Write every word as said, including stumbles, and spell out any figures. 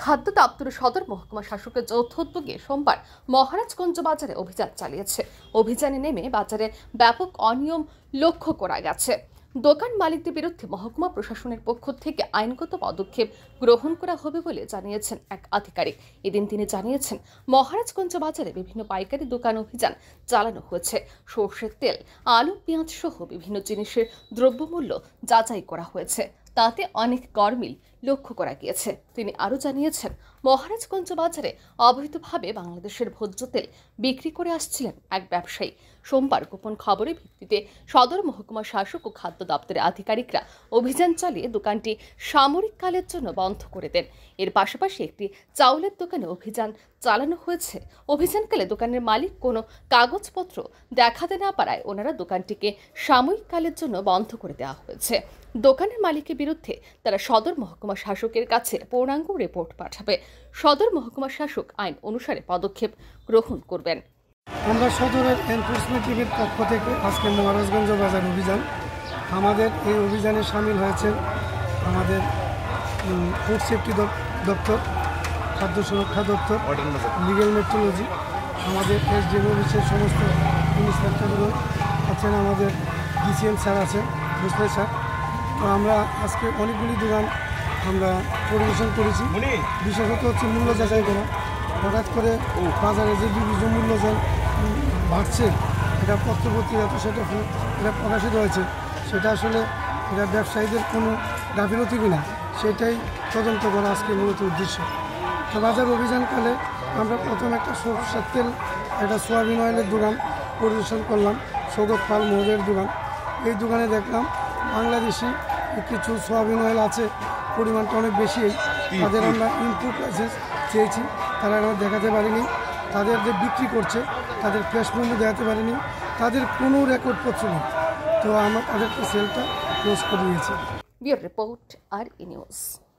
খাদ্য দপ্তরের সদর মহকুমা শাসকের যৌথ উদ্যোগে সোমবার মহারাজগঞ্জ বাজারে অভিযান চালিয়েছে। অভিযানে নেমে বাজারে ব্যাপক অনিয়ম লক্ষ্য করা গেছে। দোকান মালিকদের বিরুদ্ধে মহকুমা প্রশাসনের পক্ষ থেকে আইনগত পদক্ষেপ গ্রহণ করা হবে বলে জানিয়েছেন এক আধিকারিক। এদিন তিনি জানিয়েছেন, মহারাজগঞ্জ বাজারে বিভিন্ন পাইকারি দোকান অভিযান চালানো হয়েছে। সরষের তেল, আলু, পেঁয়াজ সহ বিভিন্ন জিনিসের দ্রব্যমূল্য যাচাই করা হয়েছে, তাতে অনেক গরমিল লক্ষ্য করা গিয়েছে। তিনি আরও জানিয়েছেন, মহারাজগঞ্জ বাজারে অবৈধভাবে বাংলাদেশের ভোজ্য তেল বিক্রি করে আসছিলেন এক ব্যবসায়ী। সোমবার গোপন খবরের ভিত্তিতে সদর মহকুমা শাসক ও খাদ্য দপ্তরের আধিকারিকরা অভিযান চালিয়ে দোকানটি সাময়িককালের জন্য বন্ধ করে দেন। এর পাশাপাশি একটি চাউলের দোকানে অভিযান চালানো হয়েছে। অভিযানকালে দোকানের মালিক কোনো কাগজপত্র দেখাতে না পারায় ওনারা দোকানটিকে সাময়িককালের জন্য বন্ধ করে দেওয়া হয়েছে। দোকানের মালিকের বিরুদ্ধে তারা সদর মহকুমা শাসকের কাছে পূর্ণাঙ্গ রিপোর্ট পাঠাবে। সদর মহকুমা শাসক আইন অনুসারে পদক্ষেপ গ্রহণ করবেন। আমরা সদরের এনফোর্সমেন্ট টিমের পক্ষ থেকে আজকে মহারাজগঞ্জ বাজার অভিযান, আমাদের এই অভিযানে সামিল হয়েছেন আমাদের ফুড সেফটি দপ্তর, খাদ্য সুরক্ষা দপ্তর, লিগ্যাল মেট্রোলজি, আমাদের এসডিএম অফিসের সমস্ত ইন্সপেক্টরগুলো আছেন, আমাদের ডিসিএম স্যার আছেন, বুঝতে স্যার। তো আমরা আজকে অনেকগুলি দোকান আমরা পরিবেশন করেছি। বিশেষত হচ্ছে মূল্য যাচাই করা। হঠাৎ করে বাজারে যে বিভিন্ন মূল্য বাড়ছে, এটা পত্রপত্রিকাতে সেটা এটা প্রকাশিত হয়েছে, সেটা আসলে এটা ব্যবসায়ীদের কোনো গাফিলতি কিনা সেটাই তদন্ত করা আজকে মূলত উদ্দেশ্য। তো বাজার অভিযানকালে আমরা প্রথম একটা সরষের তেল, একটা সোয়াবিন অয়েলের দোকান পরিবেশন করলাম, সৌগত পাল মহোদয়ের দোকান। এই দোকানে দেখলাম বাংলাদেশি কিছু সোয়াবিন অয়েল আছে, পরিমাণটা অনেক বেশি। তাদের আমরা ইনপুট লাইসেন্স চেয়েছি, তারা আমরা দেখাতে পারিনি। তাদের যে বিক্রি করছে তাদের ফ্রেশ মেনু দেখাতে পারিনি, তাদের কোনো রেকর্ডপত্র নেই। তো আমরা তাদেরকে সেলটা ক্লোজ করে দিয়েছি। ব্যুরো রিপোর্ট, আর ই নিউজ।